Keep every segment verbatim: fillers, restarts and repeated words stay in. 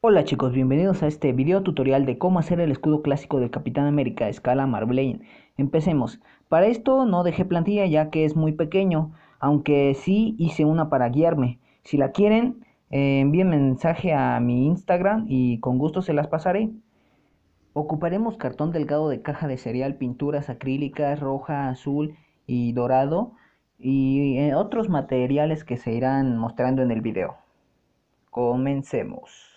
Hola chicos, bienvenidos a este video tutorial de cómo hacer el escudo clásico del Capitán América a escala Marvel. Empecemos. Para esto no dejé plantilla ya que es muy pequeño, aunque sí hice una para guiarme. Si la quieren, eh, envíen mensaje a mi Instagram y con gusto se las pasaré. Ocuparemos cartón delgado de caja de cereal, pinturas acrílicas, roja, azul y dorado y eh, otros materiales que se irán mostrando en el video. Comencemos.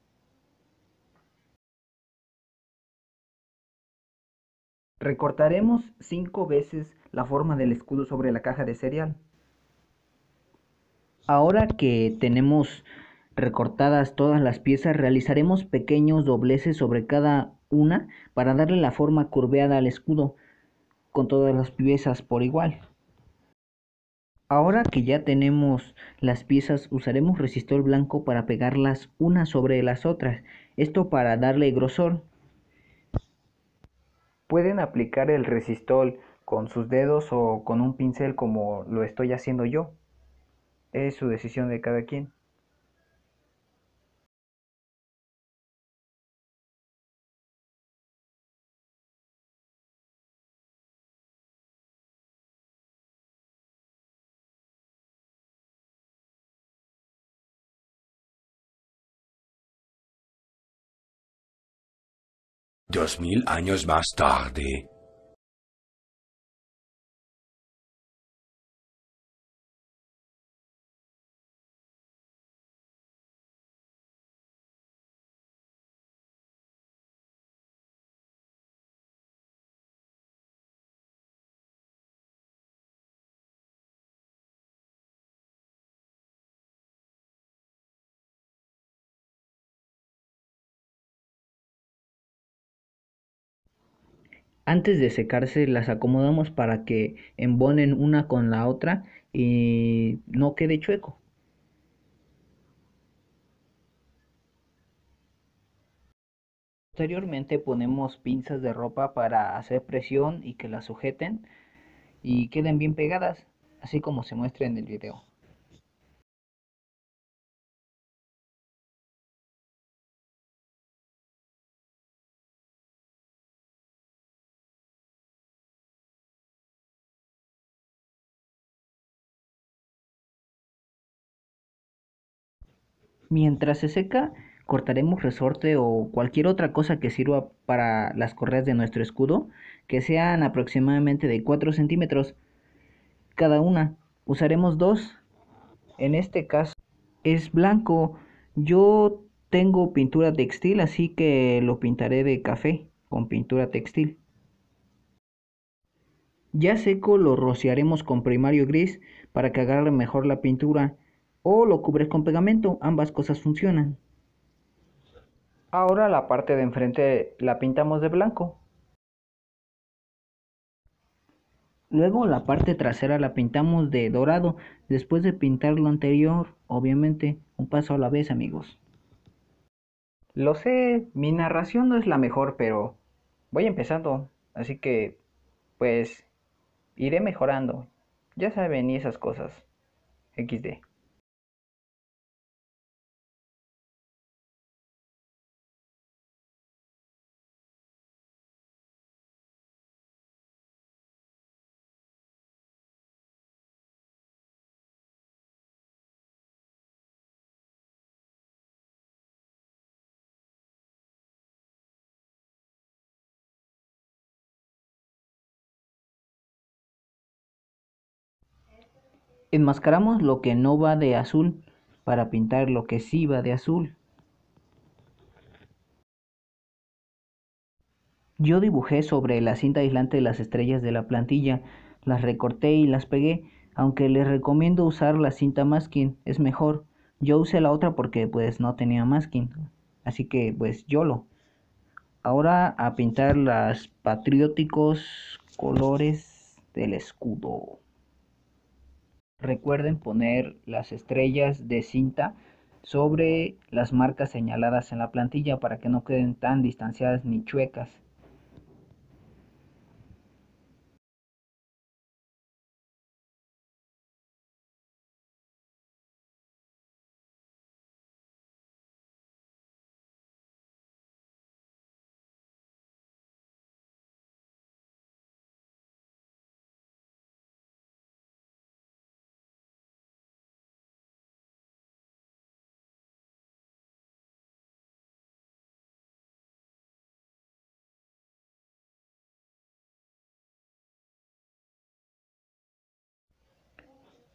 Recortaremos cinco veces la forma del escudo sobre la caja de cereal. Ahora que tenemos recortadas todas las piezas, realizaremos pequeños dobleces sobre cada una para darle la forma curveada al escudo con todas las piezas por igual. Ahora que ya tenemos las piezas, usaremos resistol blanco para pegarlas unas sobre las otras, esto para darle grosor. Pueden aplicar el resistol con sus dedos o con un pincel como lo estoy haciendo yo. Es su decisión de cada quien. Dos mil años más tarde. Antes de secarse las acomodamos para que embonen una con la otra y no quede chueco. Posteriormente ponemos pinzas de ropa para hacer presión y que las sujeten y queden bien pegadas, así como se muestra en el video. Mientras se seca, cortaremos resorte o cualquier otra cosa que sirva para las correas de nuestro escudo, que sean aproximadamente de cuatro centímetros cada una. Usaremos dos. En este caso es blanco. Yo tengo pintura textil, así que lo pintaré de café con pintura textil. Ya seco lo rociaremos con primario gris para que agarre mejor la pintura o lo cubres con pegamento, ambas cosas funcionan. Ahora la parte de enfrente la pintamos de blanco. Luego la parte trasera la pintamos de dorado, después de pintar lo anterior, obviamente, un paso a la vez, amigos. Lo sé, mi narración no es la mejor, pero voy empezando, así que, pues, iré mejorando. Ya saben, y esas cosas. equis de. Enmascaramos lo que no va de azul para pintar lo que sí va de azul. Yo dibujé sobre la cinta aislante las estrellas de la plantilla, las recorté y las pegué, aunque les recomiendo usar la cinta masking, es mejor. Yo usé la otra porque pues no tenía masking, así que pues YOLO. Ahora a pintar los patrióticos colores del escudo. Recuerden poner las estrellas de cinta sobre las marcas señaladas en la plantilla para que no queden tan distanciadas ni chuecas.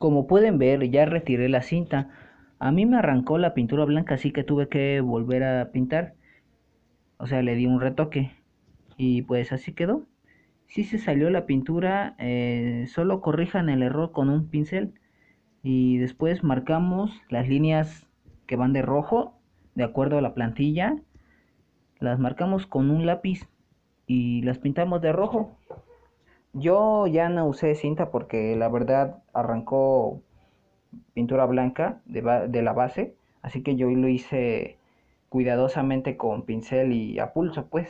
Como pueden ver, ya retiré la cinta. A mí me arrancó la pintura blanca, así que tuve que volver a pintar. O sea, le di un retoque. Y pues así quedó. Si se salió la pintura, eh, solo corrijan el error con un pincel. Y después marcamos las líneas que van de rojo, de acuerdo a la plantilla. Las marcamos con un lápiz y las pintamos de rojo. Yo ya no usé cinta porque la verdad arrancó pintura blanca de, de la base, así que yo lo hice cuidadosamente con pincel y a pulso, pues.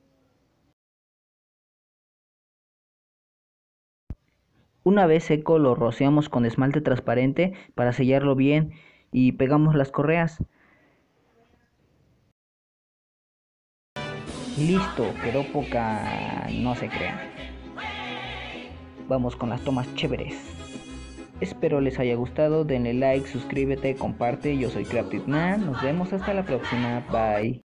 Una vez seco lo rociamos con esmalte transparente para sellarlo bien y pegamos las correas. Listo, quedó poca, no se crean. Vamos con las tomas chéveres. Espero les haya gustado, denle like, suscríbete, comparte. Yo soy Crafted Man, nos vemos hasta la próxima, bye.